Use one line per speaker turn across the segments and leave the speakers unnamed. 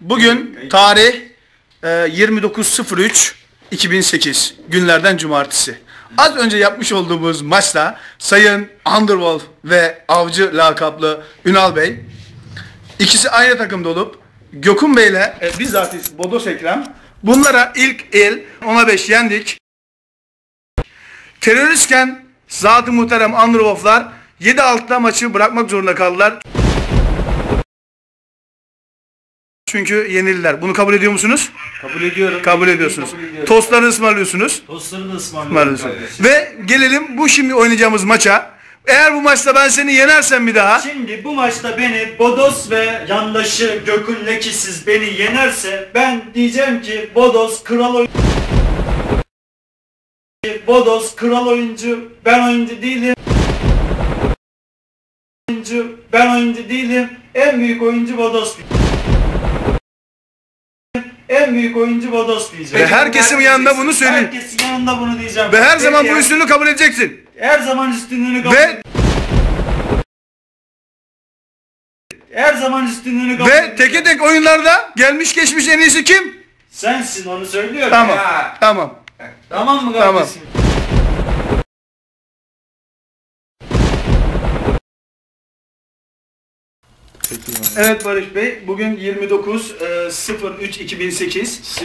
Bugün tarih 29.03.2008 günlerden cumartesi. Az önce yapmış olduğumuz maçta Sayın Underwolf ve Avcı lakaplı Ünal Bey, ikisi aynı takımda olup Gökhan Bey ile bizzat Bodos Ekrem, bunlara ilk el 10'a 5 yendik. Teröristken Zat-ı Muhterem Underwolf'lar 7-6'da maçı bırakmak zorunda kaldılar. Çünkü yenildiler. Bunu kabul ediyor musunuz?
Kabul ediyorum.
Kabul ediyorsunuz. Tostları ısmarlıyorsunuz.
Tostları da ısmarlıyorum.
Ve gelelim bu şimdi oynayacağımız maça. Eğer bu maçta ben seni yenersem bir daha.
Şimdi bu maçta beni Bodos ve yandaşı Gökhan Lekisiz beni yenerse ben diyeceğim ki Bodos kral oyuncu. Bodos kral oyuncu. Ben oyuncu değilim. Ben oyuncu değilim. En büyük oyuncu Bodos. En büyük oyuncu Bodos diyeceğim.
Ve herkesin yanında bunu söyleyeyim.
Herkesin yanında bunu diyeceğim.
Ve her zaman bu üstünlüğü kabul edeceksin.
Her zaman üstünlüğünü kabul
Ve
her zaman üstünlüğünü kabul
ve teke tek oyunlarda gelmiş geçmiş en iyisi kim?
Sensin, onu söylüyorum.
Tamam.
Ya.
Tamam.
Tamam mı
Tamam.
kardeşim?
Evet Barış Bey, bugün 29.03.2008.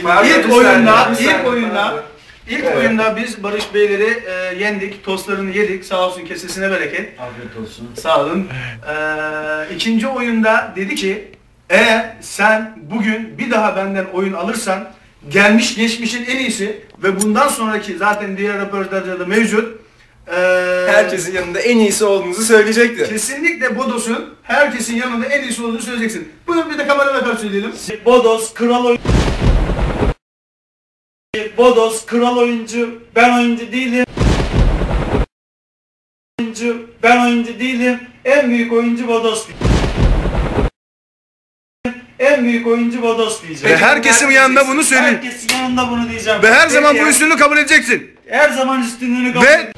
İlk oyunda biz Barış Beyleri yendik, tostlarını yedik. Sağ olsun, kesesine bereket.
Afiyet olsun.
Sağ olun. İkinci oyunda dedi ki, eğer sen bugün bir daha benden oyun alırsan, gelmiş geçmişin en iyisi ve bundan sonraki zaten diğer röportajlarda mevcut.
Herkesin yanında en iyisi olduğunuzu söyleyecekti.
Kesinlikle Bodos'un herkesin yanında en iyisi olduğunu söyleyeceksin. Bunu bir de kameraya karşı söyleyelim.
Bodos kral oyuncu. Bodos kral oyuncu. Ben oyuncu değilim. Ben oyuncu değilim. En büyük oyuncu Bodos. En büyük oyuncu Bodos diyeceğim.
Ve herkesin yanında bunu söyleyeyim.
Herkesin yanında bunu diyeceğim.
Ve her zaman bu üstünlüğü kabul edeceksin.
Her zaman üstünlüğünü kabul
Ve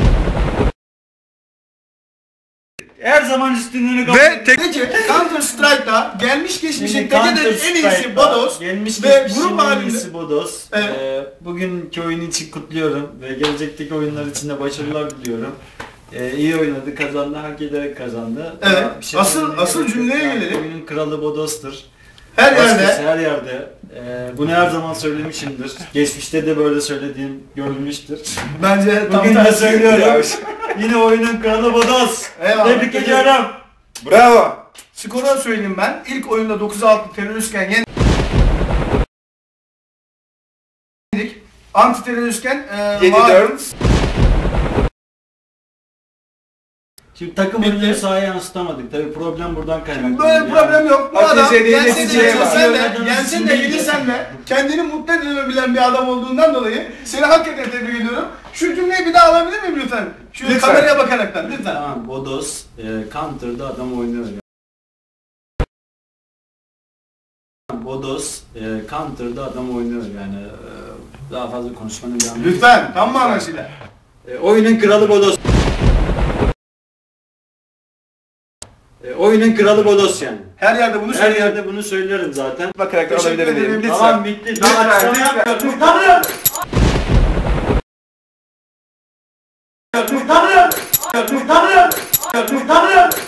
her zaman üstünlüğünü kabul
ve Counter Strike'da gelmiş geçmişin teke en iyisi Bodos ve grup halinde
Bodos.
Evet.
Bugünkü oyun için kutluyorum ve gelecekteki oyunlar için de başarılar diliyorum. İyi oynadı, kazandı, hak ederek kazandı.
Evet.
Şey
Asıl cümleye gelelim.
Oyunun kralı Bodos'tur.
Her
Başkası
yerde.
her yerde. Bunu her zaman söylemişimdir. Geçmişte de böyle söylediğim görülmüştür.
Bence tam
Bugün de
tersi.
söylüyorum. Yine oyunun kralı Bodos.
Eyvallah.
Tebrik ediyorum.
Bravo.
Skoru söyleyeyim ben. İlk oyunda 9-6 teröristken yendik. Anti teröristken
7-4.
Şimdi takım oyunları sahaya yansıtamadık. Tabii problem buradan kaynaklanıyor.
böyle bir problem yok. Bu adam
Ateşe değil,
yensin de
neticeye
yenilsen de,
bak.
yensin de yenilsen de kendini mutlu edebilen bir adam olduğundan dolayı seni hakikaten tebrik ediyorum. Şu cümleyi bir daha alabilir miyim lütfen? Şu
Lütfen.
kameraya bakaraktan lütfen.
Tamam, Bodos Counter'da adam oynuyor. Bodos Counter'da adam oynuyor yani. Daha fazla konuşmanın bir anlamı yok.
Lütfen tam manasıyla.
Oyunun kralı Bodos. Oyunun kralı Bodos yani.
Her yerde bunu
Her
söylüyorum.
yerde bunu söylerim zaten.
Bakarak da
Teşekkür
alabilir
ederim.
miyim?
Tamam, bitti.
Lütfen,
Daha açıklama
lütfen.
yapmıyorum. Utanıyorum. Utanıyorum. Utanıyorum. Utanıyorum.